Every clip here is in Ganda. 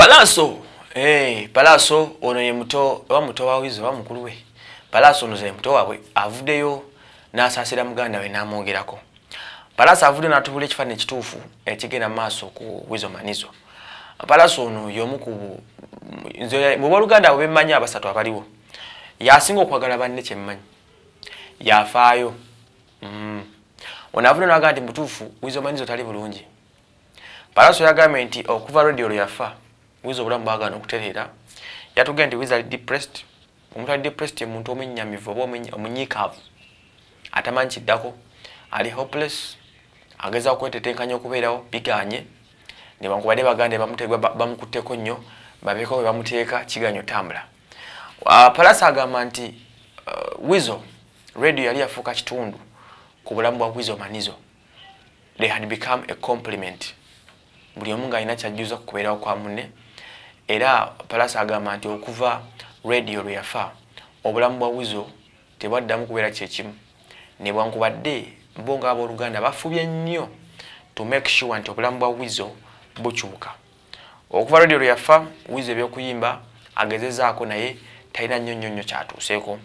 Palaso ono ye muto wa Wizo wa mukulu we. Palaso ono ze muto wabwe avuddeyo n'asaasira muganda we n'amwogerako. Palaso avudde n'atubula ekifaananyi ekituufu ekigenda maaso ku Wizo Manizo. Palaso ono y'omu ku nze mu Luganda bwe mmanyi abasatu abaliwo. Yasinga okwagala banne kye mmanyi. Yafaayo. Ono avudde n'agamba nti mutuufu Wizo Manizo tali bulungi. Palaso yagambye nti okuva radio lwe yafa Wizo obulamu bwagaana okutereera. Yatugamba nti Wizo ali depressed. Omuntu ali depressed ye muntu omunnyamivu oba omunyiikaavu. Atamanyi kiddako. Ali hopeless. Ageza okwetetenkanya okubeerawo biganye. Ne bankubadde bagande bamukutteko nnyo. Babeeko bwe bamuteeka kiganye otambula. Palaso agamba nti Wizo radio yali yafuuka kitundu ku bulamu bwa Wizo Manizo. They had become a compliment. Buli omu ng'alina kyajjuza ku kubeerawo kwa munne. Era Palaso agamba nti okuva radio lwe yafa obulamu bwa Wizo tebwaddamu kubeera kyekimu. Ne bwankubadde bo ng'abooluganda bafubye nnyo to make sure nti obulamu bwa Wizo bukyuka. Okuva radio lwe yafa Wizo eby'okuyimba agezezaako naye talina nnyo kyatuuseeko.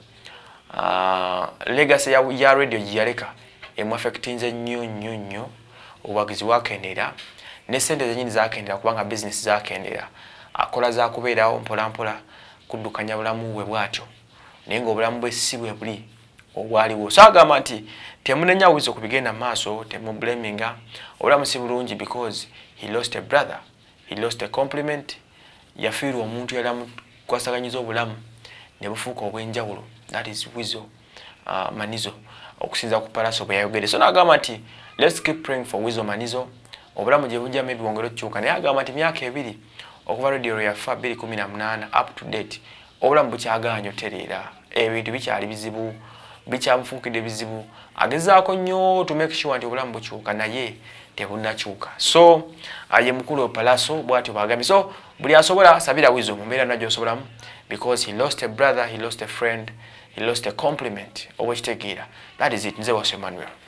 Legacy ya radio gye yaleka emu-affectinze nnyo obuwagizi bwakendeera ne ssente zennyini zakendeera kubanga business zakendeera. Akola za kubeerawo mpolampola kuddukanya bulamu bwe bwatyo naye ng'obulamu bwe si bwe buli obwaliwo. So agamba nti temunenya Wizo ku bigenda maaso, temublaminga. Obulamu si bulungi because he lost a brother, he lost a compliment. Yafiirwa omuntu yali amukwasaganyiza obulamu ne bufuuka obw'enjawulo. That is Wizo Manizo okusinza ku Palaso bwe yayogedde. So n'agamba nti let's keep praying for Wizo Manizo. Obulamu gye bujja maybe bwongere okukyuka naye agamba nti myaka ebiri okuva radio lwe yafa 2018 up to date obulamu bukyagaanyo tereera. Ebintu bikyali bizibu, bikyamufuukidde bizibu. Agezaako nnyo to make sure nti obulamu bukyuka naye tebunnakyuka. So ye mukulu Palaso bw'atyo bwagambye. So buli asobola asabira Wizo mu mbeera nagyo osobolamu because he lost a brother, he lost a friend, he lost a compliment. Obwekitegeera. That is it. Nze was Emmanuel.